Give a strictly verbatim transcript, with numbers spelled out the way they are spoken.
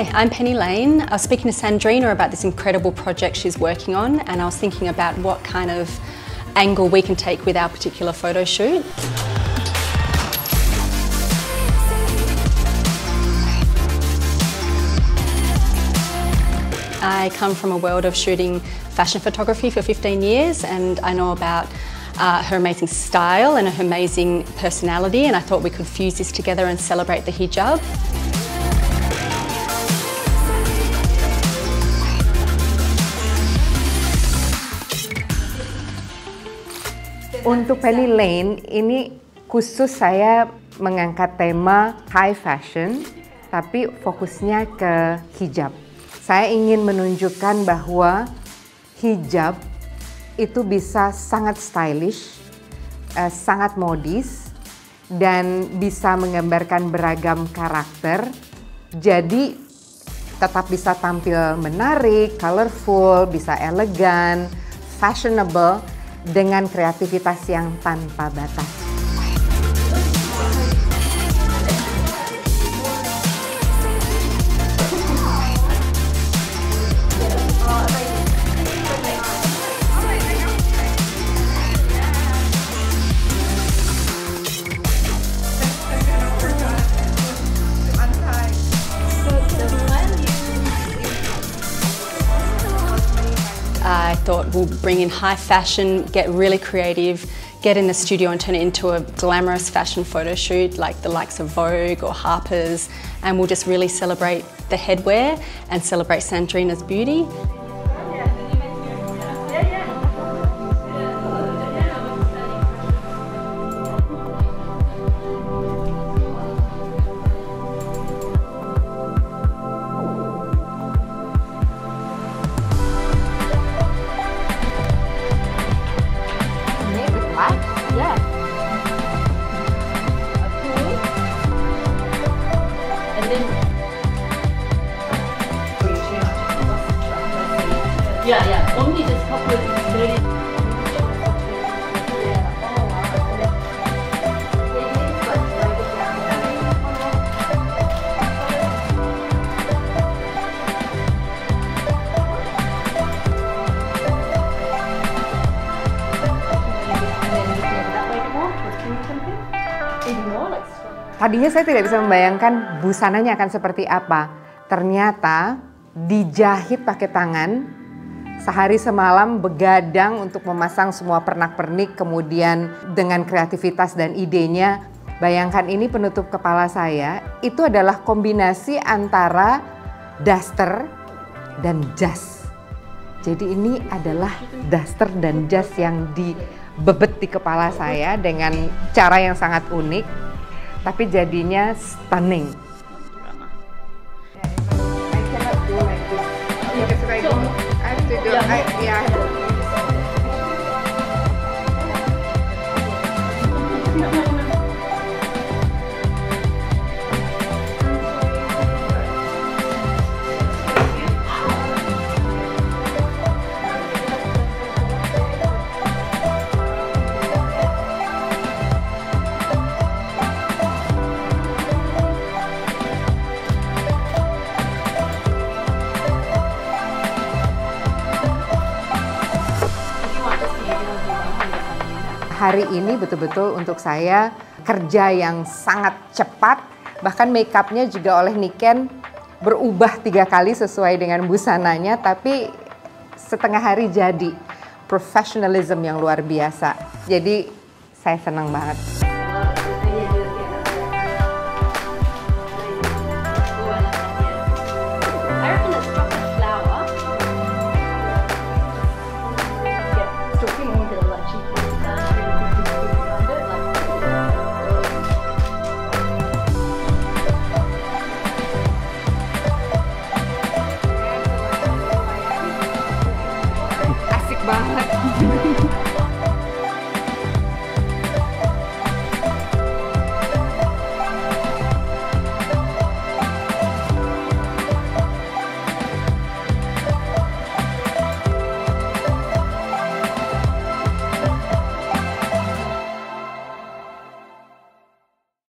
Hi, I'm Penny Lane. I was speaking to Sandrina about this incredible project she's working on, and I was thinking about what kind of angle we can take with our particular photo shoot. I come from a world of shooting fashion photography for fifteen years, and I know about uh, her amazing style and her amazing personality, and I thought we could fuse this together and celebrate the hijab. Untuk Penny Lane, ini khusus saya mengangkat tema high fashion, tapi fokusnya ke hijab. Saya ingin menunjukkan bahwa hijab itu bisa sangat stylish, eh, sangat modis, dan bisa menggambarkan beragam karakter. Jadi tetap bisa tampil menarik, colorful, bisa elegan, fashionable, dengan kreativitas yang tanpa batas. I thought we'll bring in high fashion, get really creative, get in the studio and turn it into a glamorous fashion photo shoot like the likes of Vogue or Harper's, and we'll just really celebrate the headwear and celebrate Sandrina's beauty. Yeah. And then yeah, yeah. Only this couple is very Tadinya saya tidak bisa membayangkan busananya akan seperti apa. Ternyata dijahit pakai tangan, sehari semalam begadang untuk memasang semua pernak-pernik, kemudian dengan kreativitas dan idenya, bayangkan ini penutup kepala saya, itu adalah kombinasi antara daster dan jas. Jadi ini adalah daster dan jas yang dibebet di kepala saya dengan cara yang sangat unik. Tapi jadinya stunning. Hari ini betul-betul untuk saya kerja yang sangat cepat, bahkan makeupnya juga oleh Niken berubah tiga kali sesuai dengan busananya, tapi setengah hari jadi professionalism yang luar biasa. Jadi saya senang banget.